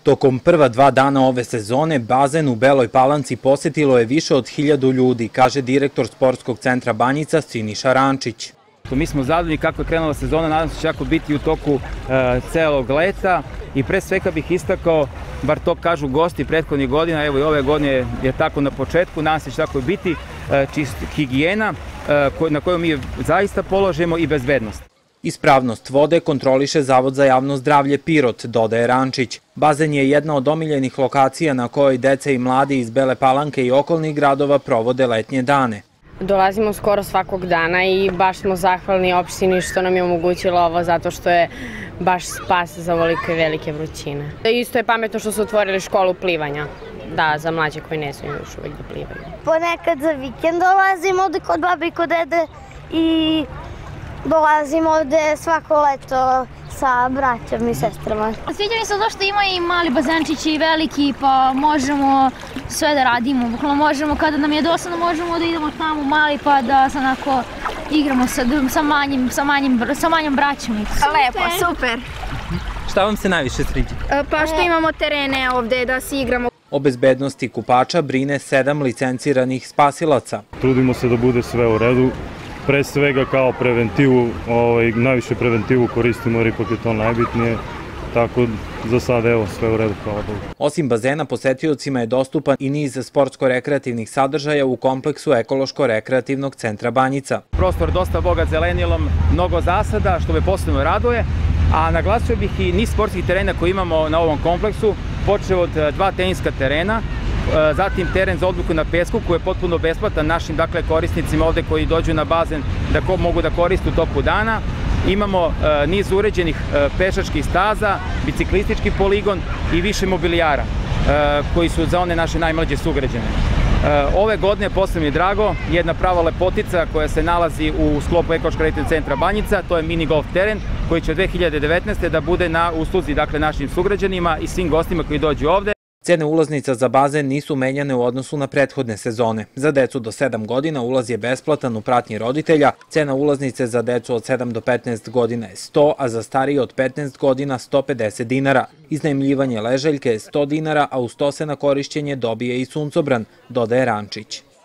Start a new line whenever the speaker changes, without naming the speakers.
Tokom prva 2 dana ove sezone, bazen u Beloj Palanci posetilo je više od 1000 ljudi, kaže direktor Sportskog centra Banjica Siniša Rančić.
Mi smo zadovoljni kako je krenula sezona, nadam se da će tako biti u toku celog leta i pre svega bih istakao, bar to kažu gosti prethodnih godina, evo i ove godine je tako na početku, nadam se da će tako biti, higijena na koju mi zaista položimo i bezbednost.
Ispravnost vode kontroliše Zavod za javno zdravlje Pirot, dodaje Rančić. Bazen je jedna od omiljenih lokacija na kojoj deca i mladi iz Bele Palanke i okolnih gradova provode letnje dane.
Dolazimo skoro svakog dana i baš smo zahvalni opštini što nam je omogućilo ovo zato što je baš spas za ovolike velike vrućine. Isto je pametno što su otvorili školu plivanja. Da, za mlađe koji ne smiju još uvijek da plivaju.
Ponekad za vikend dolazimo ovde kod babe i kod dede i dolazimo ovde svako leto sa braćom i sestrama.
Sviđa mi se to što ima i mali bazenčići i veliki, pa možemo sve da radimo. Bukvalno možemo, kada nam je dosadno, možemo da idemo tamo mali pa da se onako igramo sa manjom braćom.
Lepo, super.
Šta vam se najviše sviđa?
Pa što imamo terene ovde da se igramo.
O bezbednosti kupača brine 7 licenciranih spasilaca.
Trudimo se da bude sve u redu. Pre svega kao preventivu, najviše preventivu koristimo jer ipak je to najbitnije, tako za sad evo sve u redu, hvala Bogu.
Osim bazena, posetiocima je dostupan i niz sportsko-rekreativnih sadržaja u kompleksu Ekološko-rekreativnog centra Banjica.
Prostor dosta bogat zelenilom, mnogo zasada, što me posebno raduje, a naglasio bih i niz sportskih terena koje imamo na ovom kompleksu, počeo od 2 teniska terena, zatim teren za odbojku na pesku koji je potpuno besplatan našim korisnicima ovde koji dođu na bazen da mogu da koriste u toku dana. Imamo niz uređenih pešačkih staza, biciklistički poligon i više mobilijara koji su za one naše najmlađe sugrađane. Ove godine, posebno mi je drago, jedna prava lepotica koja se nalazi u sklopu Ekološko-rekreativnog centra Banjica, to je mini golf teren koji će od 2019. da bude na usluzi našim sugrađanima i svim gostima koji dođu ovde.
Cene ulaznica za bazen nisu menjane u odnosu na prethodne sezone. Za decu do 7 godina ulaz je besplatan u pratnji roditelja, cena ulaznice za decu od 7 do 15 godina je 100, a za starije od 15 godina 150 dinara. Iznajmljivanje ležaljke je 100 dinara, a uz to se na korišćenje dobije i suncobran, dodaje Rančić.